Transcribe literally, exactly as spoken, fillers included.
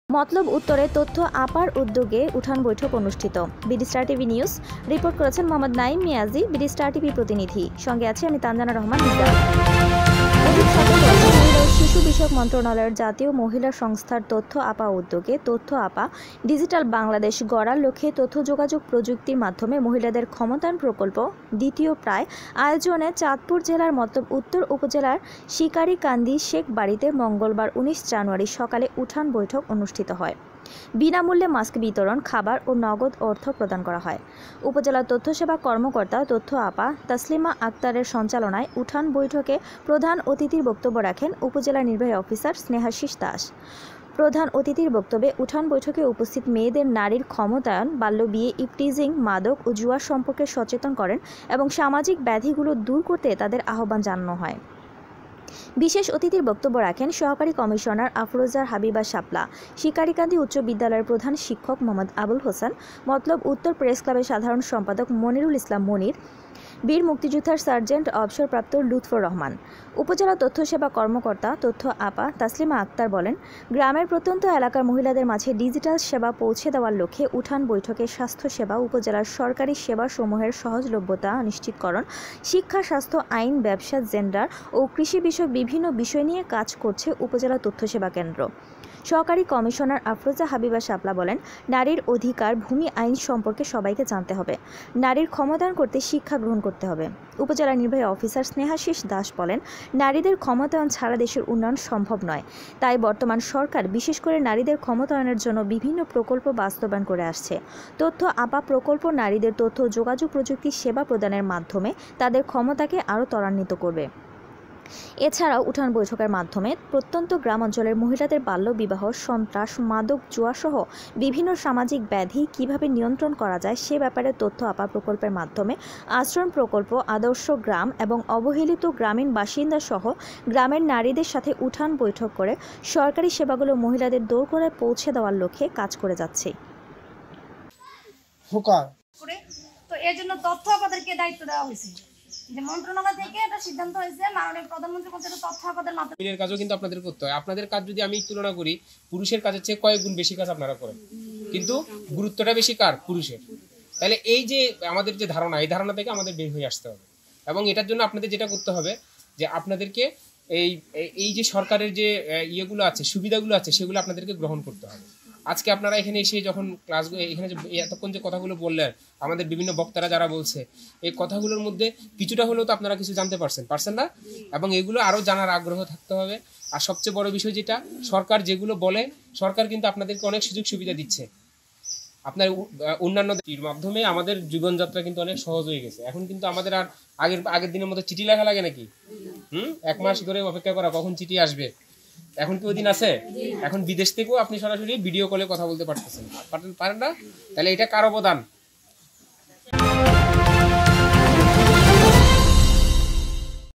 মতলব উত্তরে তথ্য আপার উদ্যোগে উঠান বৈঠক অনুষ্ঠিত। BD star TV news report করেছেন Mohammad Naim Miazi, BD star TV প্রতিনিধি। সঙ্গে আছি আমি তানজানা রহমান নিদা। শিশু বিষয়ক মন্ত্রণালয়ের জাতীয় মহিলা সংস্থার তথ্য আপা উদ্যোগে তথ্য আপা ডিজিটাল বাংলাদেশ গড়ার লক্ষ্যে তথ্য যোগাযোগ প্রযুক্তির মাধ্যমে মহিলাদের ক্ষমতায়ন প্রকল্প দ্বিতীয় প্রায় আয়োজনে চাঁদপুর জেলার মতলব উত্তর উপজেলার শিকারীকান্দি শেখ বাড়িতে মঙ্গলবার উনিশ জানুয়ারি সকালে উঠান বৈঠক অনুষ্ঠিত হয়। বিনামূল্যে মাস্ক বিতরণ, খাবার ও নগদ অর্থ প্রদান করা হয়। উপজেলা তথ্য সেবা কর্মকর্তা তথ্য আপা তাসলিমা আক্তারের সঞ্চালনায় উঠান বৈঠকে প্রধান অতিথির বক্তব্য রাখেন উপজেলা নির্বাহী অফিসার স্নেহাশিস দাস। প্রধান অতিথির বক্তব্যে উঠান বৈঠকে উপস্থিত মেয়েদের নারীর ক্ষমতায়ন, বাল্যবিয়ে, ইপটিজিং, মাদক ও জুয়া সম্পর্কে সচেতন করেন এবং সামাজিক ব্যাধিগুলো দূর করতে তাদের আহ্বান জানানো হয়। বিশেষ অতিথির বক্তব্য রাখেন সহকারী কমিশনার আফরোজার হাবিবা শাপলা, শিকারীকান্দি উচ্চ বিদ্যালয়ের প্রধান শিক্ষক মোহাম্মদ আবুল হোসেন, মতলব উত্তর প্রেস ক্লাবের সাধারণ সম্পাদক মনিরুল ইসলাম মনির, বীর মুক্তিযোদ্ধার সার্জেন্ট অবসরপ্রাপ্ত লুৎফর রহমান। উপজেলা তথ্য সেবা কর্মকর্তা তথ্য আপা তাসলিমা আক্তার বলেন, গ্রামের প্রত্যন্ত এলাকার মহিলাদের মাঝে ডিজিটাল সেবা পৌঁছে দেওয়ার লক্ষ্যে উঠান বৈঠকে স্বাস্থ্যসেবা, উপজেলার সরকারি সেবাসমূহের সহজলভ্যতা নিশ্চিতকরণ, শিক্ষা, স্বাস্থ্য, আইন, ব্যবসা, জেন্ডার ও কৃষি বিষয়ক বিভিন্ন বিষয় নিয়ে কাজ করছে উপজেলা তথ্য সেবা কেন্দ্র। সহকারী কমিশনার আফরোজা হাবিবা শাপলা বলেন, নারীর অধিকার, ভূমি আইন সম্পর্কে সবাইকে জানতে হবে। নারীর ক্ষমতায়ন করতে শিক্ষা গ্রহণ করতে হবে। উপজেলা নির্বাহী অফিসার স্নেহাশিস দাস বলেন, নারীদের ক্ষমতায়ন ছাড়া দেশের উন্নয়ন সম্ভব নয়। তাই বর্তমান সরকার বিশেষ করে নারীদের ক্ষমতায়নের জন্য বিভিন্ন প্রকল্প বাস্তবায়ন করে আসছে। তথ্য আপা প্রকল্প নারীদের তথ্য যোগাযোগ প্রযুক্তি সেবা প্রদানের মাধ্যমে তাদের ক্ষমতাকে আরও ত্বরান্বিত করবে। এছাড়াও উঠান বৈঠকের মাধ্যমে প্রত্যন্ত গ্রাম অঞ্চলের মহিলাদের বাল্য বিবাহ, সন্ত্রাস, মাদক, জুয়াসহ বিভিন্ন সামাজিক ব্যাধি কিভাবে নিয়ন্ত্রণ করা যায় সে ব্যাপারে তথ্য আপা প্রকল্পের মাধ্যমে আশ্রম প্রকল্প, আদর্শ গ্রাম এবং অবহেলিত গ্রামীণ বাসিন্দা সহ গ্রামের নারীদের সাথে উঠান বৈঠক করে সরকারি সেবাগুলো মহিলাদের দোরগোড়ায় পৌঁছে দেওয়ার লক্ষ্যে কাজ করে যাচ্ছে। তো এর জন্য তথ্য আপাদেরকে দায়িত্ব দেওয়া হয়েছে। যে মন্ত্রণালয় থেকে এটা সিদ্ধান্ত হয়েছে, মাননীয় প্রধানমন্ত্রী বলছে তথ্য আপাদের মাধ্যমে। মেয়ের কাজও কিন্তু আপনাদের করতে হয়। আপনাদের কাজ যদি আমি তুলনা করি, পুরুষের কাজের চেয়ে কয়েক গুণ বেশি কাজ আপনারা করেন, কিন্তু গুরুত্বটা বেশি কার? পুরুষের। তাহলে এই যে আমাদের যে ধারণা, এই ধারণা থেকে আমাদের বের হয়ে আসতে হবে এবং এটার জন্য আপনাদের যেটা করতে হবে যে আপনাদেরকে এই এই যে সরকারের যে ইয়েগুলো আছে, সুবিধাগুলো আছে, সেগুলো আপনাদেরকে গ্রহণ করতে হবে। আজকে আপনারা এখানে এসে যখন ক্লাস এখানে এতক্ষণ যে কথাগুলো বললেন, আমাদের বিভিন্ন বক্তারা যারা বলছে, এই কথাগুলোর মধ্যে কিছুটা হলেও তো আপনারা কিছু জানতে পারছেন পারছেন না? এবং এগুলো আরও জানার আগ্রহ থাকতে হবে। আর সবচেয়ে বড় বিষয় যেটা, সরকার যেগুলো বলে, সরকার কিন্তু আপনাদেরকে অনেক সুযোগ সুবিধা দিচ্ছে। আপনার অন্যান্য মাধ্যমে আমাদের জীবনযাত্রা কিন্তু অনেক সহজ হয়ে গেছে। এখন কিন্তু আমাদের আর আগের আগের দিনের মতো চিঠি লেখা লাগে নাকি? হুম এক মাস ধরে অপেক্ষা করা কখন চিঠি আসবে। এখন কি ওই দিন আছে? এখন বিদেশ থেকেও আপনি সরাসরি ভিডিও কলে কথা বলতে পারতেছেন, পারেন না? তাহলে এটা কার অবদান?